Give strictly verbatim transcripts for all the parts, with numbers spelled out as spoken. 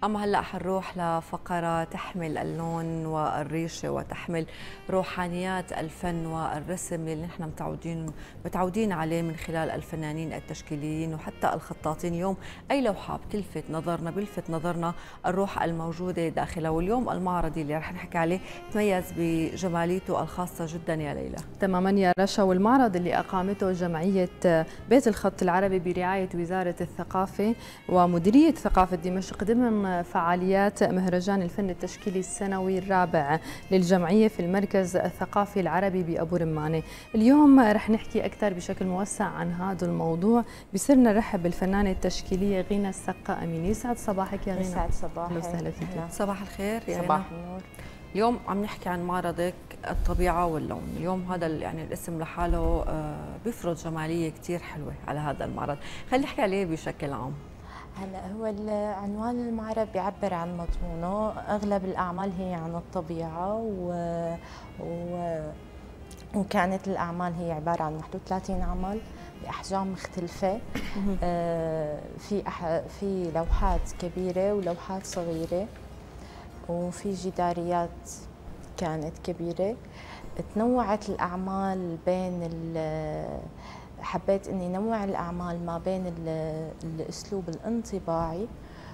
أما هلأ حنروح لفقرة تحمل اللون والريشة وتحمل روحانيات الفن والرسم اللي نحن متعودين متعودين عليه من خلال الفنانين التشكيليين وحتى الخطاطين. اليوم أي لوحة بتلفت نظرنا بيلفت نظرنا الروح الموجودة داخلها، واليوم المعرضي اللي رح نحكي عليه تميز بجماليته الخاصة جدا يا ليلى. تماما يا رشا، والمعرض اللي أقامته جمعية بيت الخط العربي برعاية وزارة الثقافة ومديرية ثقافة دمشق ضمن فعاليات مهرجان الفن التشكيلي السنوي الرابع للجمعية في المركز الثقافي العربي بأبو رمانة. اليوم رح نحكي أكثر بشكل موسع عن هذا الموضوع. بصيرنا نرحب بالفنانة التشكيلية غينة السقا أمين. يسعد صباحك يا غينة. يسعد صباحك. أهلا وسهلا فيك. صباح الخير يا صباح النور. اليوم عم نحكي عن معرضك الطبيعة واللون. اليوم هذا يعني الاسم لحاله بيفرض جمالية كثير حلوة على هذا المعرض، خلينا نحكي عليه بشكل عام. هلا هو عنوان المعرض بيعبر عن مضمونه، اغلب الاعمال هي عن الطبيعه و, و... وكانت الاعمال هي عباره عن واحد وثلاثين عمل باحجام مختلفه. آه في أح... في لوحات كبيره ولوحات صغيره وفي جداريات كانت كبيره. تنوعت الاعمال بين ال حبيت اني نوع الاعمال ما بين الاسلوب الانطباعي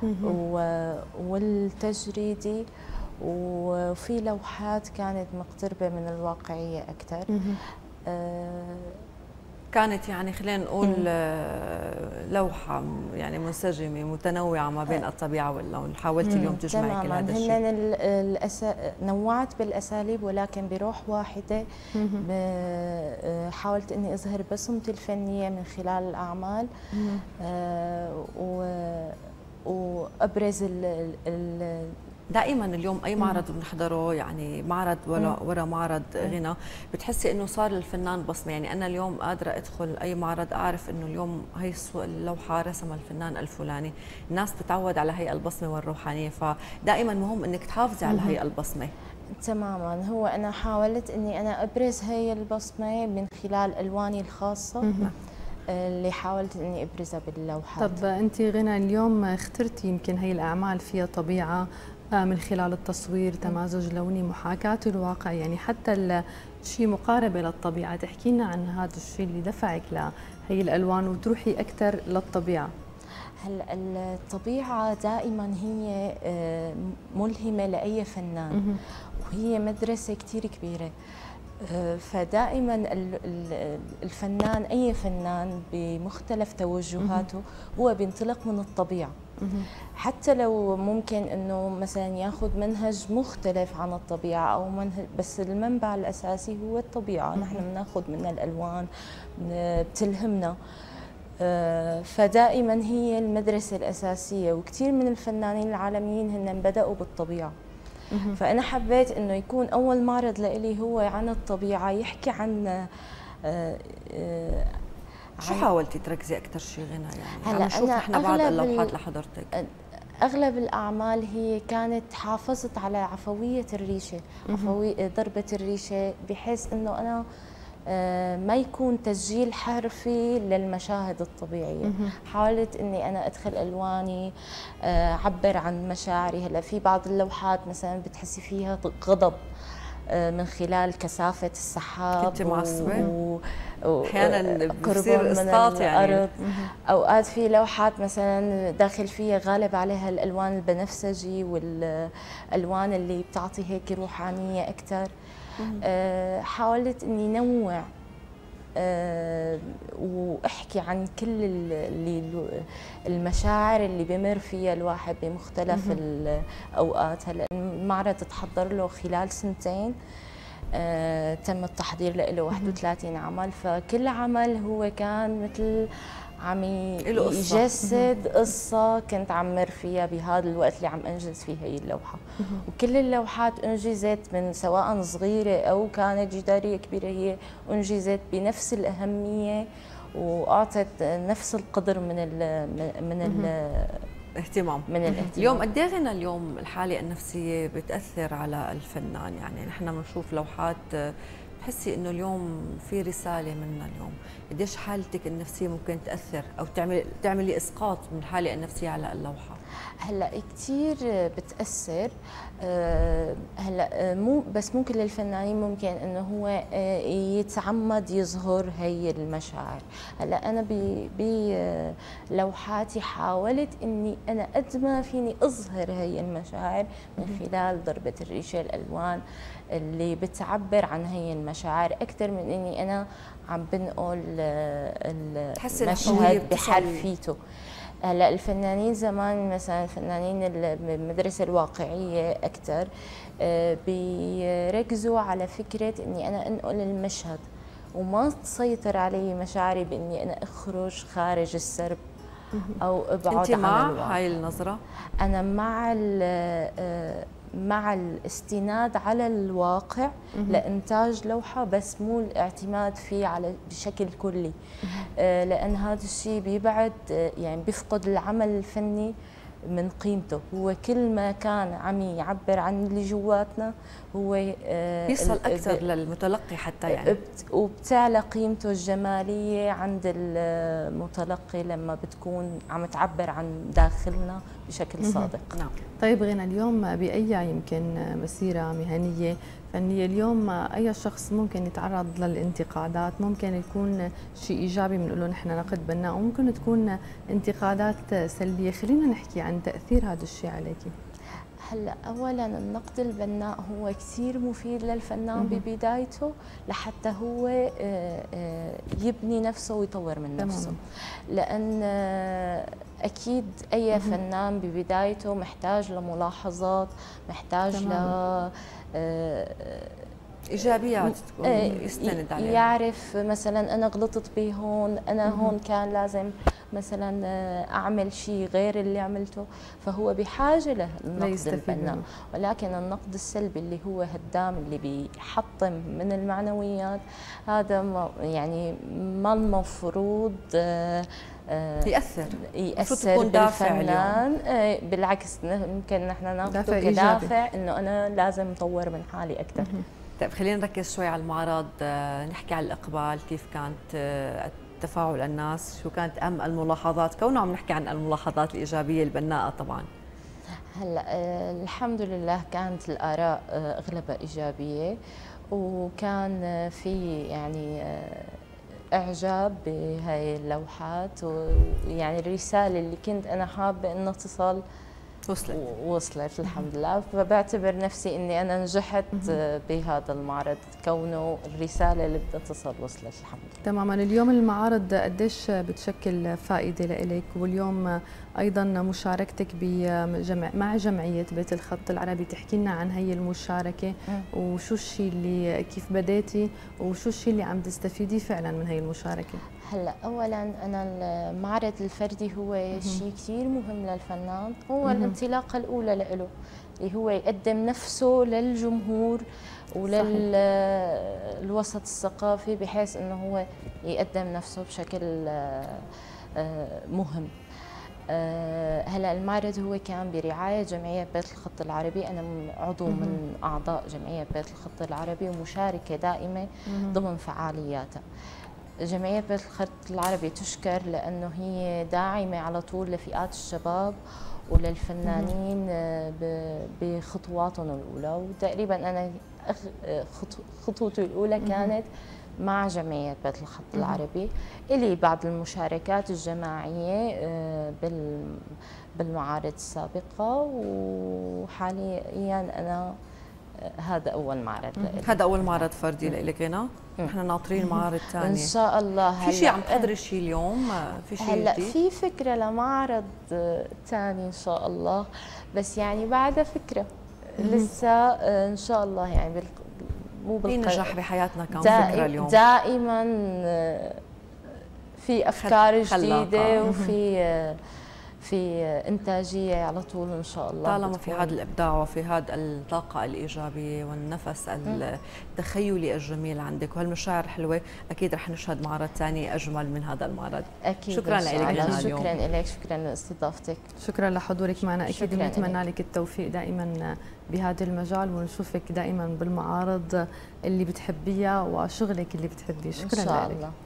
والتجريدي، وفي لوحات كانت مقتربه من الواقعيه اكثر. كانت يعني خلينا نقول لوحه يعني منسجمه متنوعه ما بين الطبيعه واللون. حاولت اليوم تجمعي كل هذا الشيء. هن الأسا... نوعت بالاساليب ولكن بروح واحده. حاولت اني اظهر بصمتي الفنيه من خلال الاعمال آه و... وابرز ال... ال... دائما اليوم اي معرض بنحضره يعني معرض ورا ورا معرض غنى، بتحسي انه صار للفنان بصمه. يعني انا اليوم قادره ادخل اي معرض اعرف انه اليوم هي اللوحه رسمها الفنان الفلاني، الناس بتعود على هي البصمه والروحانيه، فدائما مهم انك تحافظي على هي البصمه. تماما. هو انا حاولت اني انا ابرز هي البصمه من خلال الواني الخاصه اللي حاولت اني ابرزها باللوحات. طب انت غنى اليوم اخترتي يمكن هي الاعمال فيها طبيعه من خلال التصوير، تمازج لوني، محاكاة الواقع، يعني حتى الشيء مقاربة للطبيعة. تحكي لنا عن هذا الشيء اللي دفعك لهي الألوان وتروحي أكثر للطبيعة. هلا الطبيعة دائما هي ملهمة لأي فنان وهي مدرسة كثير كبيرة. فدائما الفنان أي فنان بمختلف توجهاته هو بينطلق من الطبيعة، حتى لو ممكن انه مثلا ياخذ منهج مختلف عن الطبيعه او منهج، بس المنبع الاساسي هو الطبيعه. نحن بناخذ منها الالوان بتلهمنا. فدائما هي المدرسه الاساسيه، وكثير من الفنانين العالميين هن بداوا بالطبيعه. فانا حبيت انه يكون اول معرض لإلي هو عن الطبيعه، يحكي عن شو حاولتي تركزي اكثر شيء غنى؟ يعني هلا عم نشوف نحن بعض اللوحات لحضرتك. اغلب الاعمال هي كانت حافظت على عفويه الريشه، عفويه ضربه الريشه، بحيث انه انا ما يكون تسجيل حرفي للمشاهد الطبيعيه. حاولت اني انا ادخل الواني، اعبر عن مشاعري. هلا في بعض اللوحات مثلا بتحسي فيها غضب من خلال كثافة السحاب. كنت معصبة و... احيانا بصير اسقاط يعني. اوقات في لوحات مثلا داخل فيها غالب عليها الالوان البنفسجي والالوان اللي بتعطي هيك روحانية اكثر. أه حاولت اني نوع أه واحكي عن كل اللي المشاعر اللي بمر فيها الواحد بمختلف الاوقات. هلا المعرض تحضر له خلال سنتين. آه تم التحضير له واحد وثلاثين عمل، فكل عمل هو كان مثل عم يجسد قصة كنت عم مر فيها بهذا الوقت اللي عم انجز فيه هي اللوحة. وكل اللوحات انجزت من سواء صغيرة او كانت جدارية كبيرة، هي انجزت بنفس الأهمية واعطت نفس القدر من ال من ال اهتمام. من الاهتمام. اليوم قد ايه غنى اليوم الحاله النفسيه بتاثر على الفنان؟ يعني نحن بنشوف لوحات بتحسي انه اليوم في رساله منا اليوم؟ قديش حالتك النفسيه ممكن تاثر او تعمل تعملي اسقاط من الحاله النفسيه على اللوحه؟ هلا كثير بتاثر. هلا مو بس مو كل الفنانين ممكن انه هو يتعمد يظهر هي المشاعر. هلا انا بلوحاتي حاولت اني انا قد ما فيني اظهر هي المشاعر من خلال ضربه الريشه، الالوان اللي بتعبر عن هي المشاعر اكثر من اني انا عم بنقل المشهد بحرفيته. هلا الفنانين زمان مثلا الفنانين المدرسه الواقعيه اكثر بيركزوا على فكره اني انا انقل المشهد وما تسيطر علي مشاعري باني انا اخرج خارج السرب او ابعد عن الواقع. انت مع هاي النظره؟ انا مع مع الاستناد على الواقع لإنتاج لوحة، بس مو الاعتماد فيه على بشكل كلي، لأن هذا الشيء بيبعد يعني بيفقد العمل الفني من قيمته. هو كل ما كان عم يعبر عن اللي جواتنا هو بيصل أكثر للمتلقي حتى يعني، وبتعلى قيمته الجمالية عند المتلقي لما بتكون عم تعبر عن داخلنا بشكل صادق. نعم. طيب غنى، اليوم بأي يمكن مسيرة مهنية فنية اليوم أي شخص ممكن يتعرض للانتقادات، ممكن يكون شيء إيجابي بنقول له نحن نقد بناء، وممكن تكون انتقادات سلبية. خلينا نحكي عن تأثير هذا الشيء عليكي. هلا اولا النقد البناء هو كثير مفيد للفنان ببدايته لحتى هو يبني نفسه ويطور من نفسه، لان اكيد اي فنان ببدايته محتاج لملاحظات، محتاج ل ايجابيات تكون يستند عليها، يعرف مثلا انا غلطت بهون، انا هون كان لازم مثلا اعمل شيء غير اللي عملته، فهو بحاجه له النقد البناء. ولكن النقد السلبي اللي هو هدام اللي بيحطم من المعنويات، هذا ما يعني ما المفروض يأثر يأثر بالفنان. بالعكس ممكن نحن ناخذه كدافع انه انا لازم اطور من حالي اكثر. طيب خلينا نركز شوي على المعرض، نحكي على الإقبال، كيف كانت تفاعل الناس، شو كانت أهم الملاحظات، كونه عم نحكي عن الملاحظات الإيجابية البناءة طبعا. هلا الحمد لله كانت الآراء أغلبها إيجابية، وكان في يعني إعجاب بهاي اللوحات، ويعني الرسالة اللي كنت أنا حابة إنها تصل وصلت وصلت الحمد لله. فبعتبر نفسي اني انا نجحت بهذا المعرض، كونه الرساله اللي بدها تصل وصلت الحمد لله. تماما. اليوم المعارض قديش بتشكل فائده لإلك، واليوم ايضا مشاركتك بجمع مع جمعيه بيت الخط العربي، تحكي لنا عن هي المشاركه وشو الشيء اللي كيف بديتي وشو الشيء اللي عم تستفيديه فعلا من هي المشاركه؟ هلا اولا انا المعرض الفردي هو شيء كثير مهم للفنان، هو الانطلاقه الاولى له اللي هو يقدم نفسه للجمهور وللوسط الثقافي بحيث انه هو يقدم نفسه بشكل مهم. هلا المعرض هو كان برعايه جمعيه بيت الخط العربي، انا عضو من اعضاء جمعيه بيت الخط العربي ومشاركه دائمه ضمن فعالياتها. جمعية بيت الخط العربي تشكر لأنه هي داعمة على طول لفئات الشباب وللفنانين بخطواتهم الأولى، وتقريبا أنا خطوتي الأولى كانت مع جمعية بيت الخط العربي. إلي بعض المشاركات الجماعية بالمعارض السابقة، وحاليا أنا هذا أول معرض لإلي. هذا أول معرض فردي لإلك غنى؟ نحن ناطرين معارض ثانية إن شاء الله. في شيء عم تحضري شيء اليوم؟ في شيء هلا جديد؟ في فكرة لمعرض ثاني إن شاء الله، بس يعني بعدها فكرة لسه إن شاء الله يعني بال... مو في نجاح بحياتنا كان دائم فكرة اليوم، دائما في أفكار جديدة وفي في إنتاجية على طول إن شاء الله. طالما في هذا الإبداع وفي هذا الطاقة الإيجابية والنفس التخيلي الجميل عندك وهالمشاعر الحلوة، أكيد رح نشهد معرض ثاني أجمل من هذا المعرض. أكيد. شكرا لك اليوم. شكرا لك، شكرا لاستضافتك. شكرا لحضورك معنا، أكيد بنتمنى لك التوفيق دائما بهذا المجال ونشوفك دائما بالمعارض اللي بتحبيها وشغلك اللي بتحبيه. شكرا إن شاء لك. الله.